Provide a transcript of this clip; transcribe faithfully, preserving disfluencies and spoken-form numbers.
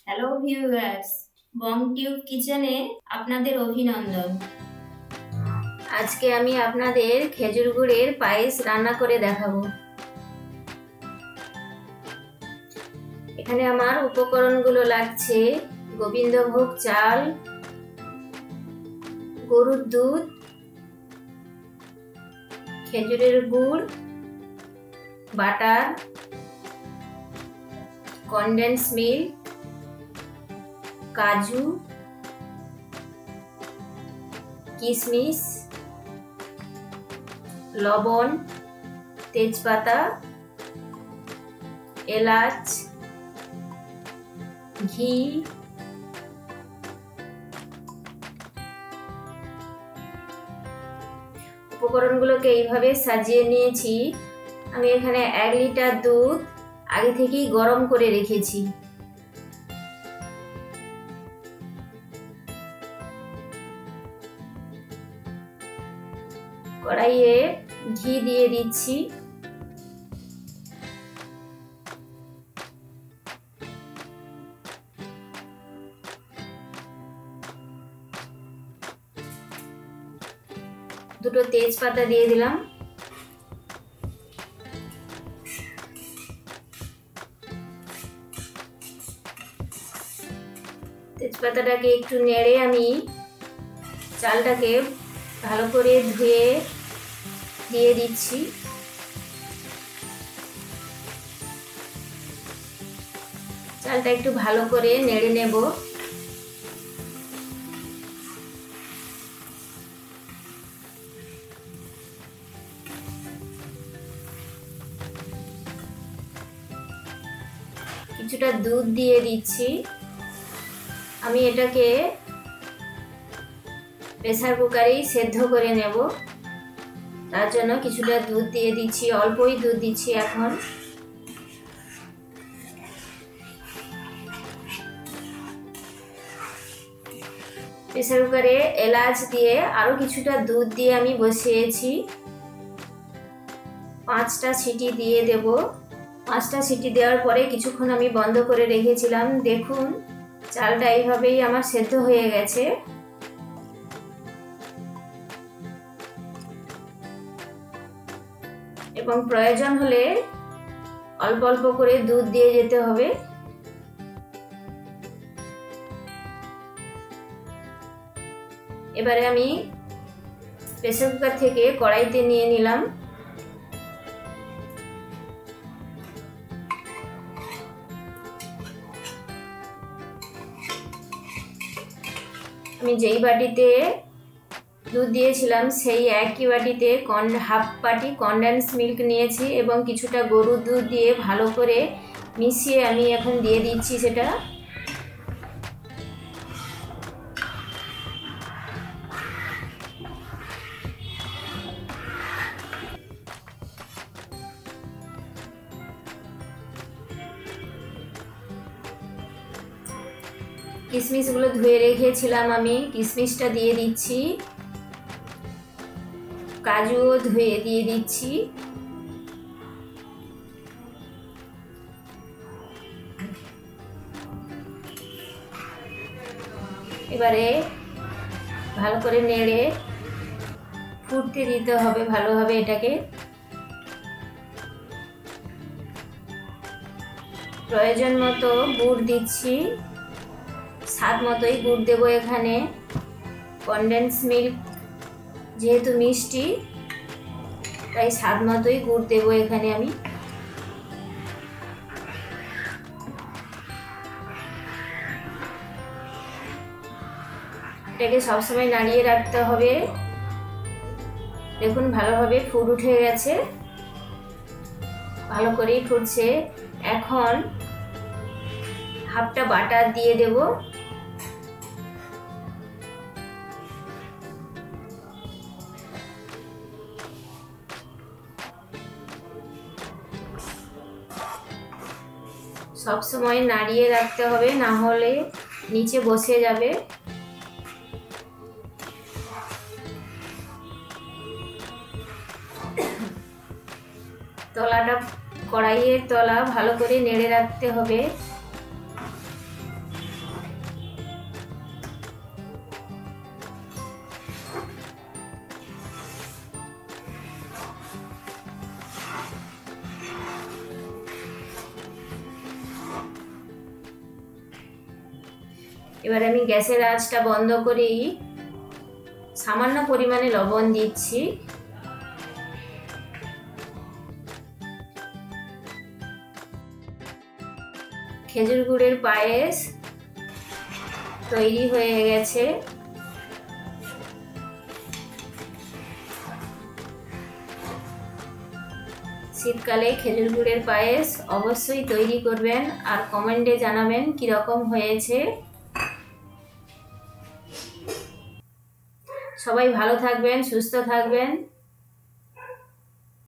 Hello viewers, বং tube কিচেনে আপনাদের অভিনন্দন। আজকে আমি আপনাদের খেজুর গুড়ের পায়েস রান্না করে দেখাবো। এখানে আমার উপকরণগুলো লাগছে গোবিন্দভোগ চাল, গরুর দুধ, খেজুরের গুড়, বাটার, কনডেন্স মিল্ক, কাজু, কিশমিশ, লবণ, তেজপাতা, এলাচ, ঘি, উপকরণগুলোকে এইভাবে সাজিয়ে নিয়েছি। আমি এখানে এক লিটার দুধ আগে থেকেই গরম করে রেখেছি। কড়াইয়ে ঘি দিয়ে দিচ্ছি। দুটো তেজপাতা দিয়ে দিলাম। তেজপাতাটাকে একটু নেড়ে আমি চালটাকে ভালো করে ধুয়ে দিয়ে দিচ্ছি। চালটা একটু ভালো করে নেড়ে নেব। কিছুটা দুধ দিয়ে দিচ্ছি। আমি এটাকে প্রেসার কুকারেই সেদ্ধ করে নেব। তার জন্য কিছুটা দুধ দিয়ে দিচ্ছি, অল্পই দুধ দিচ্ছি এখন। প্রেসার কুকারে এলাচ দিয়ে আরো কিছুটা দুধ দিয়ে আমি বসিয়েছি। পাঁচটা সিটি দিয়ে দেব। পাঁচটা সিটি দেওয়ার পরে কিছুক্ষণ আমি বন্ধ করে রেখেছিলাম। দেখুন চালটা এইভাবেই আমার সেদ্ধ হয়ে গেছে। এবং প্রয়োজন হলে অল্প অল্প করে দুধ দিয়ে যেতে হবে। এবারে আমি প্রেসার কুকার থেকে কড়াইতে নিয়ে নিলাম। আমি যেই বাটিতে দুধ দিয়েছিলাম সেই একই বাটিতে হাফ বাটি কনডেন্স মিল্ক নিয়েছি এবং কিছুটা গরুর দুধ দিয়ে ভালো করে মিশিয়ে আমি এখন দিয়ে দিচ্ছি সেটা। কিশমিশগুলো ধুয়ে রেখেছিলাম আমি, কিশমিশটা দিয়ে দিচ্ছি। কাজুও ধুয়ে দিয়ে দিচ্ছি। এবারে ভালো করে নেড়ে ফুটতে দিতে হবে ভালোভাবে এটাকে। প্রয়োজন মতো গুড় দিচ্ছি, স্বাদ মতোই গুড় দেবো এখানে। কনডেন্স মিল্ক যেহেতু মিষ্টি তাই স্বাদ মতোই গুড় দেবো এখানে আমি। এটাকে সবসময় নাড়িয়ে রাখতে হবে। দেখুন ভালোভাবে ফুট উঠে গেছে, ভালো করেই ফুটছে। এখন হাফটা বাটার দিয়ে দেব। সব সময় নাড়িয়ে রাখতে হবে, না হলে নিচে বসে যাবে। তলাটা কড়াইয়ের তলা ভালো করে নেড়ে রাখতে হবে। এবার আমি গ্যাসের আঁচটা বন্ধ করেই সামান্য পরিমাণে লবণ দিচ্ছি। খেজুর গুড়ের পায়েস তৈরি হয়ে গেছে। শীতকালে খেজুর গুড়ের পায়েস অবশ্যই তৈরি করবেন আর কমেন্টে জানাবেন কীরকম হয়েছে। সবাই ভালো থাকবেন, সুস্থ থাকবেন।